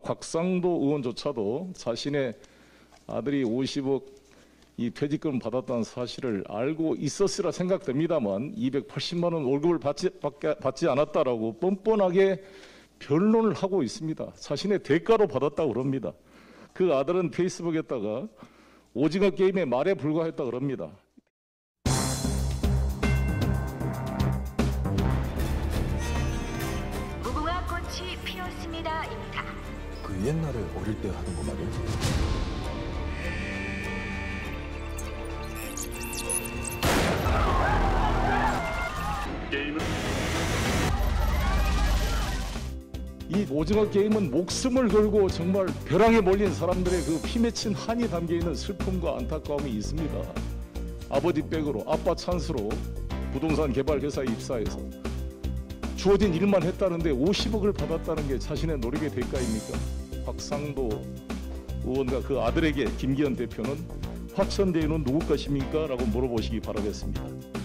곽상도 의원조차도 자신의 아들이 50억 이 퇴직금 받았다는 사실을 알고 있었으라 생각됩니다만 280만 원 월급을 받지 않았다라고 뻔뻔하게 변론을 하고 있습니다. 자신의 대가로 받았다고 그럽니다. 그 아들은 페이스북에다가 오징어 게임의 말에 불과했다고 그럽니다. 무궁화 꽃이 피었습니다입니다. 그 옛날에 어릴 때 하던 거 말이야? 이 오징어 게임은 목숨을 걸고 정말 벼랑에 몰린 사람들의 그 피 맺힌 한이 담겨있는 슬픔과 안타까움이 있습니다. 아버지 백으로 아빠 찬스로 부동산 개발 회사에 입사해서 주어진 일만 했다는데 50억을 받았다는 게 자신의 노력의 대가입니까? 곽상도 의원과 그 아들에게 김기현 대표는 화천대유는 누구 것입니까? 라고 물어보시기 바라겠습니다.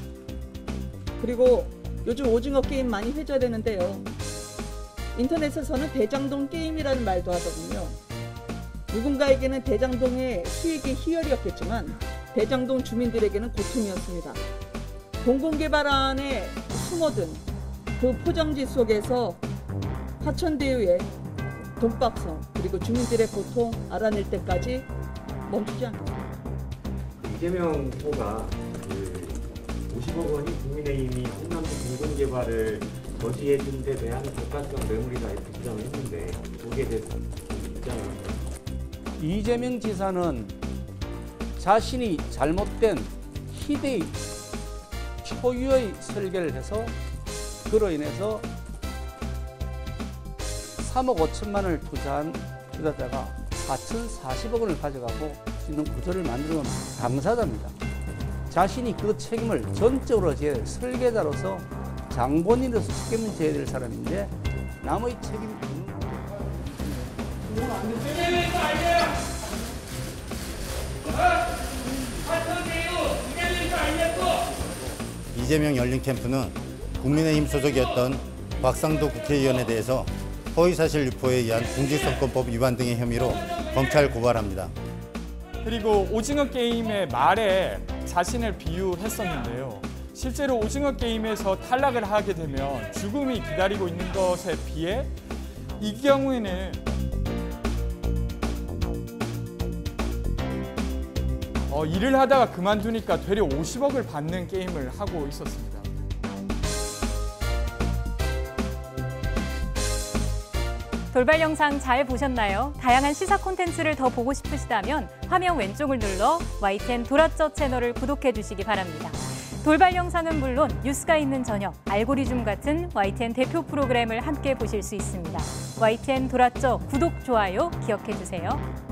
그리고 요즘 오징어 게임 많이 회자되는데요. 인터넷에서는 대장동 게임이라는 말도 하더군요. 누군가에게는 대장동의 수익이 희열이었겠지만 대장동 주민들에게는 고통이었습니다. 공공개발안에 숨어든 그 포장지 속에서 화천대유의 돈박성 그리고 주민들의 고통 알아낼 때까지 멈추지 않겠습니다. 이재명 후보가 50억 원이 국민의힘이 한남동 공공개발을 저지해준 데 대한 대가성 뇌물이다 이렇게 주장을 했는데 거기에 대해서 입장을 이재명 지사는 자신이 잘못된 희대의 초유의 설계를 해서 그로 인해서 3억 5천만 원을 투자한 투자자가 4,040억 원을 가져가고 있는 구조를 만들어 놓은 당사자입니다. 자신이 그 책임을 전적으로 질 설계자로서 장본인으로서 책임을 져야 될 사람인데 남의 책임이 없는 이재명 열린 캠프는 국민의힘 소속이었던 곽상도 국회의원에 대해서 허위사실 유포에 의한 공직선거법 위반 등의 혐의로 검찰 고발합니다. 그리고 오징어 게임의 말에 자신을 비유했었는데요. 실제로 오징어 게임에서 탈락을 하게 되면 죽음이 기다리고 있는 것에 비해 이 경우에는 일을 하다가 그만두니까 되려 50억을 받는 게임을 하고 있었습니다. 돌발 영상 잘 보셨나요? 다양한 시사 콘텐츠를 더 보고 싶으시다면 화면 왼쪽을 눌러 YTN 돌아쩌 채널을 구독해 주시기 바랍니다. 돌발 영상은 물론 뉴스가 있는 저녁, 알고리즘 같은 YTN 대표 프로그램을 함께 보실 수 있습니다. YTN 돌아쩌 구독, 좋아요 기억해 주세요.